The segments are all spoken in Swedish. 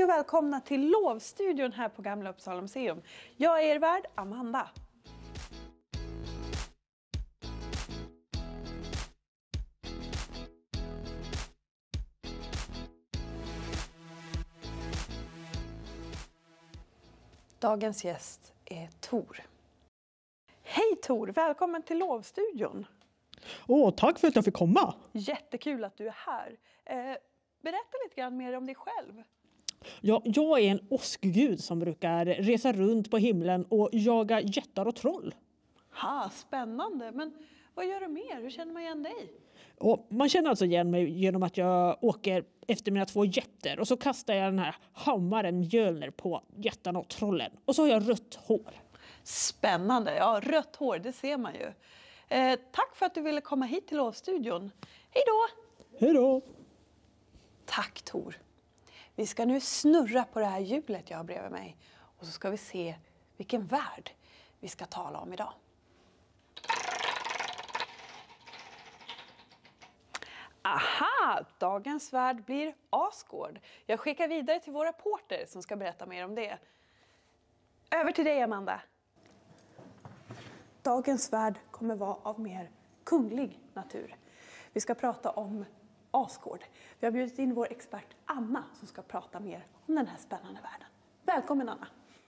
Hej och välkomna till lovstudion här på Gamla Uppsala museum. Jag är er värd, Amanda. Dagens gäst är Tor. Hej Tor, välkommen till lovstudion. Tack för att jag fick komma. Jättekul att du är här. Berätta lite grann mer om dig själv. Ja, jag är en åskgud som brukar resa runt på himlen och jaga jättar och troll. Spännande. Men vad gör du mer? Hur känner man igen dig? Och man känner alltså igen mig genom att jag åker efter mina 2 jätter och så kastar jag den här hammaren Mjölner på jättarna och trollen. Och så har jag rött hår. Spännande. Ja, rött hår, det ser man ju. Tack för att du ville komma hit till lovstudion. Hej då! Hej då! Tack Tor. Vi ska nu snurra på det här hjulet jag har bredvid mig. Och så ska vi se vilken värld vi ska tala om idag. Aha! Dagens värld blir Asgård. Jag skickar vidare till vår reporter som ska berätta mer om det. Över till dig Amanda. Dagens värld kommer vara av mer kunglig natur. Vi ska prata om Asgård. Vi har bjudit in vår expert Anna som ska prata mer om den här spännande världen. Välkommen Anna!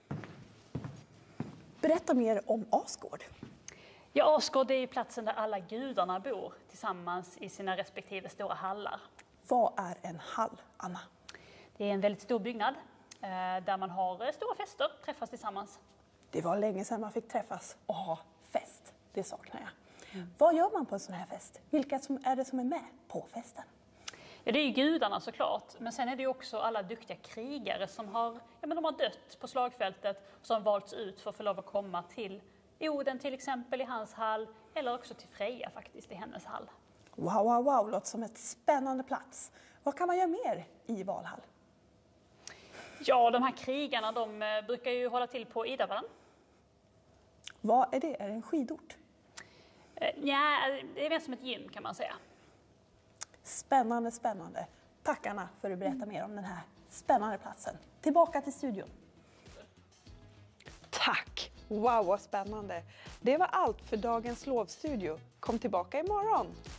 Berätta mer om Asgård. Ja, Asgård är ju platsen där alla gudarna bor tillsammans i sina respektive stora hallar. Vad är en hall, Anna? Det är en väldigt stor byggnad där man har stora fester, träffas tillsammans. Det var länge sedan man fick träffas och ha fest. Det saknar jag. Vad gör man på en sån här fest? Vilka är det som är med på festen? Ja, det är ju gudarna såklart, men sen är det ju också alla duktiga krigare som de har dött på slagfältet och som valts ut för att få lov att komma till Oden till exempel i hans hall eller också till Freja faktiskt i hennes hall. Wow, låter som ett spännande plats. Vad kan man göra mer i Valhall? Ja, de här krigarna de brukar ju hålla till på Idavallen. Vad är det? Är det en skidort? Ja, det är mer som ett gym kan man säga. Spännande. Tack Anna för att berätta mer om den här spännande platsen. Tillbaka till studion. Tack! Wow, vad spännande. Det var allt för dagens lovstudio. Kom tillbaka imorgon.